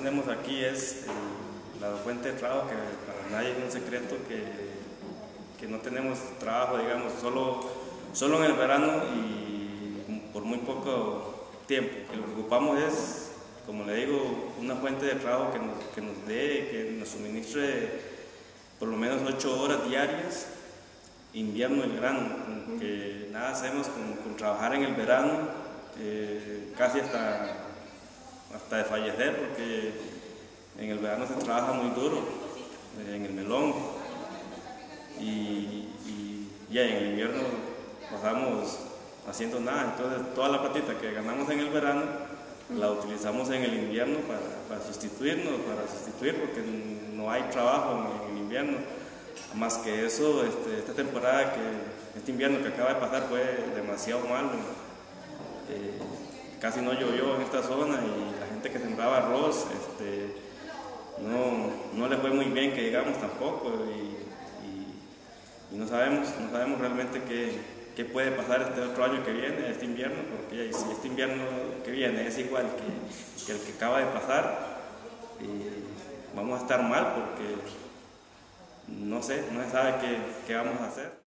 tenemos aquí es la fuente de trabajo, que para nadie es un secreto que no tenemos trabajo, digamos, solo en el verano y por muy poco tiempo. Que lo que ocupamos es, como le digo, una fuente de trabajo que nos suministre por lo menos 8 horas diarias, invierno y verano, que nada hacemos con trabajar en el verano, casi hasta de fallecer, porque en el verano se trabaja muy duro, en el melón, y ya en el invierno pasamos haciendo nada. Entonces toda la platita que ganamos en el verano la utilizamos en el invierno para sustituir, porque no hay trabajo en el invierno. Más que eso, esta temporada, este invierno que acaba de pasar fue demasiado malo. Casi no llovió en esta zona y la gente que sembraba arroz no le fue muy bien, que digamos, tampoco, y no sabemos realmente qué puede pasar este otro año que viene, este invierno, porque si este invierno que viene es igual que el que acaba de pasar, vamos a estar mal, porque no se sabe qué vamos a hacer.